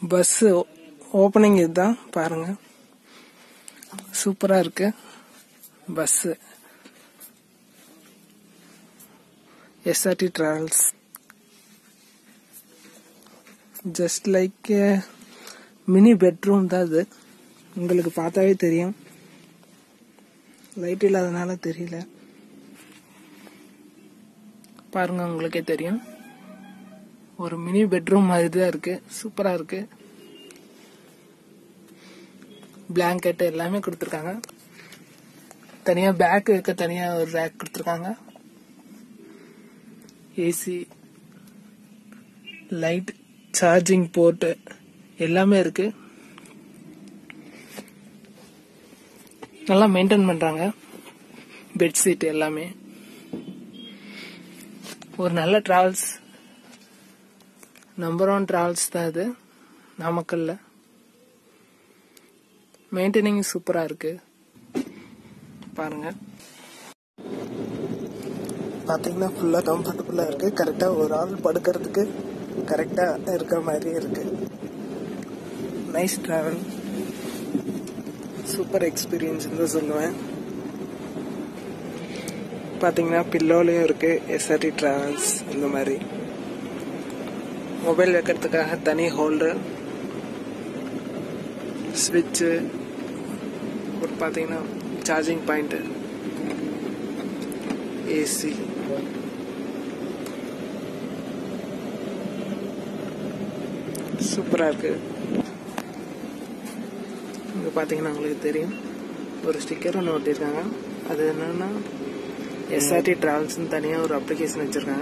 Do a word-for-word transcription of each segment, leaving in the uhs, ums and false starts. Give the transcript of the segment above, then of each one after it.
Bus opening இதுதான் பாருங்க, சூப்பரா இருக்கு bus. SRT travels just like mini bedroom தான் இது. உங்களுக்கு பார்த்தாவே தெரியும், லைட் இல்லாதனால தெரியல. பாருங்க, உங்களுக்கே தெரியும், ஒரு மினி பெட்ரூம் மாதிரி தான் இருக்கு. சூப்பரா இருக்கு. பிளாங்கெட் எல்லாமே கொடுத்துருக்காங்க. தனியா பேக் வைக்க தனியா ஒரு ரேக் கொடுத்துருக்காங்க. ஏசி, லைட், சார்ஜிங் போர்ட் எல்லாமே இருக்கு. நல்லா மெயின்டைன் பண்றாங்க. பெட்ஷீட் எல்லாமே. ஒரு நல்ல டிராவல்ஸ், நம்பர் ஒன் டிராவல்ஸ் தான் இது நாமக்கல்ல. மெயின்டைனிங் சூப்பரா இருக்கு. பாருங்க, பாத்தீங்கன்னா ஃபுல்லா கம்ஃபர்டபுளா இருக்கு. கரெக்டா ஒரு ஆள் படுக்கிறதுக்கு கரெக்டா இருக்கிற மாதிரி இருக்கு. நைஸ் டிராவல், சூப்பர் எக்ஸ்பீரியன்ஸ் தான் சொல்லுவேன். பாத்தீங்கன்னா பில்லோலயும் இருக்கு எஸ்ஆர்டி டிராவல்ஸ். இந்த மாதிரி மொபைல் வைக்கிறதுக்காக தனி ஹோல்டர், ஸ்விட்சு, ஒரு பாத்தீங்கன்னா சார்ஜிங் பாயிண்ட், ஏசி. சூப்பரா இருக்கு. இங்க பாத்தீங்கன்னா உங்களுக்கு தெரியும், ஒரு ஸ்டிக்கர் ஒன்று ஒட்டியிருக்காங்க. அது என்னன்னா எஸ்ஆர்டி டிராவல்ஸ் தனியா ஒரு அப்ளிகேஷன் வச்சிருக்காங்க.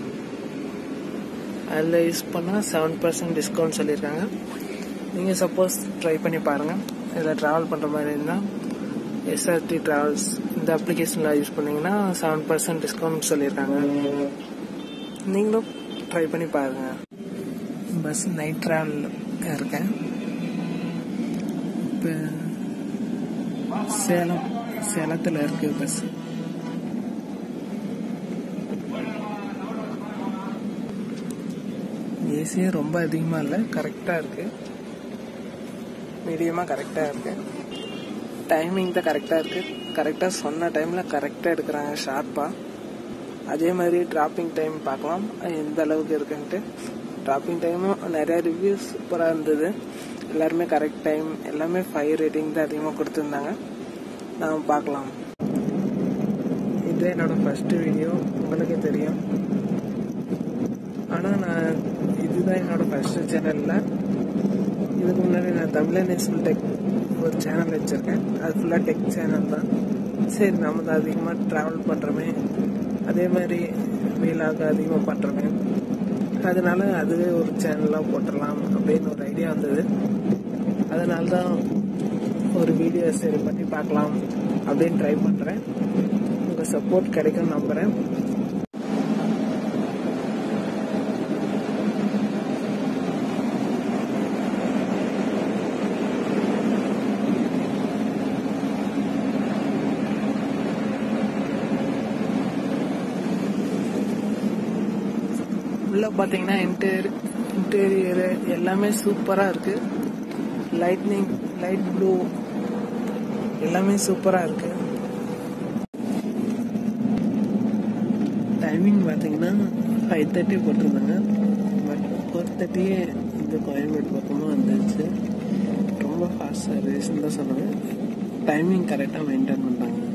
அதில் யூஸ் பண்ணால் செவன் பர்சன்ட் டிஸ்கவுண்ட் சொல்லியிருக்காங்க. நீங்கள் சப்போஸ் ட்ரை பண்ணி பாருங்கள். இதில் ட்ராவல் பண்ணுற மாதிரி இருந்தால் எஸ்ஆர்டி டிராவல்ஸ் இந்த அப்ளிகேஷனில் யூஸ் பண்ணிங்கன்னா செவன் பர்சன்ட் டிஸ்கவுண்ட் சொல்லியிருக்காங்க. நீங்களும் ட்ரை பண்ணி பாருங்கள். பஸ் நைட் ட்ராவல் இருக்கேன். இப்போ சேலம் சேலத்தில் இருக்கு பஸ். ஏசியே ரொம்ப அதிகமாக இல்லை, கரெக்டாக இருக்கு. மீடியமாக கரெக்டாக இருக்கு. டைமிங் தான் கரெக்டாக இருக்கு. கரெக்டாக சொன்ன டைமில் கரெக்டாக எடுக்கிறாங்க ஷார்ப்பாக. அதே மாதிரி டிராப்பிங் டைம் பார்க்கலாம் எந்த அளவுக்கு இருக்குன்ட்டு. டிராப்பிங் டைமும் நிறையா ரிவ்யூஸ் சூப்பராக இருந்தது. எல்லாருமே கரெக்ட் டைம், எல்லாமே ஃபைவ் ரேட்டிங் தான் அதிகமாக கொடுத்துருந்தாங்க. நாம் பார்க்கலாம். இது என்னோட ஃபர்ஸ்ட் வீடியோ, உங்களுக்கே தெரியும். ஆனால் நான் இதுதான் என்னோட ஃபர்ஸ்ட் சேனல்ல. இதுக்கு முன்னாடி நான் தமிழன் நேஷனல் டெக் ஒரு சேனல் வச்சிருக்கேன். அது ஃபுல்லாக டெக் சேனல் தான். சரி, நம்ம தான் அதிகமாக ட்ராவல் பண்ணுறோமே, அதே மாதிரி வீலாக அதிகமாக பண்ணுறோமே, அதனால அதுவே ஒரு சேனலாக போட்டுடலாம் அப்படின்னு ஒரு ஐடியா வந்தது. அதனால தான் ஒரு வீடியோ சரி பண்ணி பார்க்கலாம் அப்படின்னு ட்ரை பண்ணுறேன். உங்கள் சப்போர்ட் கிடைக்கும்னு நம்புகிறேன். உள்ள பாத்தீங்கன்னா இன்டீரியர் இன்டீரியர் எல்லாமே சூப்பரா இருக்கு. லைட்னிங், லைட் ப்ளூ எல்லாமே சூப்பரா இருக்கு. டைமிங் பாத்தீங்கன்னா ஃபைவ் தேர்ட்டி போட்டிருந்தாங்க. பட் ஃபோர் தேர்ட்டியே இந்த கோயம்பேடு பக்கமாக வந்துருச்சு. ரொம்ப ஃபாஸ்ட் சர்வீஸ்ன்னு தான் சொன்னாங்க. டைமிங் கரெக்டாக மெயின்டைன் பண்ணுறாங்க.